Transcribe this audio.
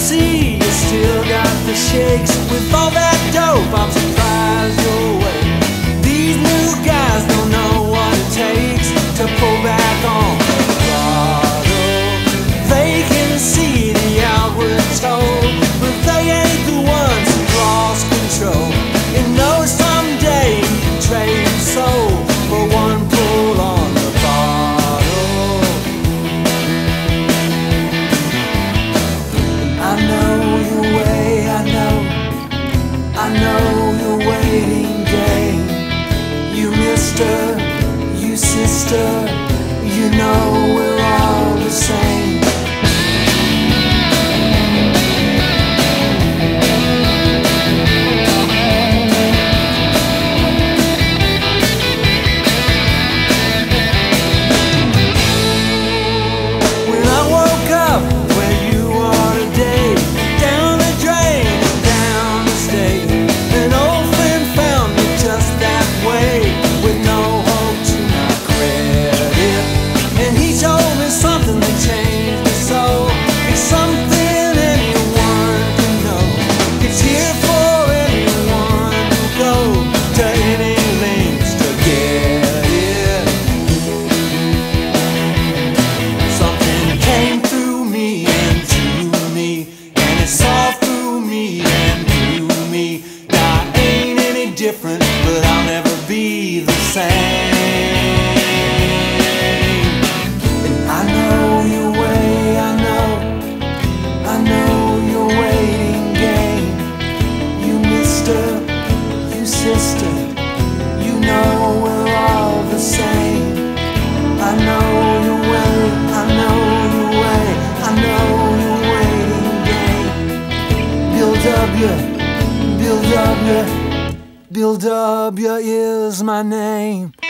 see you still got the shakes. With all that dope, I'm surprised you're awake. These new guys don't know what it takes to pull back on the throttle. They can see the outward toll, but they ain't the ones who lost control. You know someday you can trade your soul for one pull on the bottle. I know your way, I know your waiting game. You mister, you sister, you know we're all the same. Different, but I'll never be the same. And I know your way, I know your waiting game. You mister, you sister, you know we're all the same. I know your way, I know your way, I know your waiting game. Bill W is my name.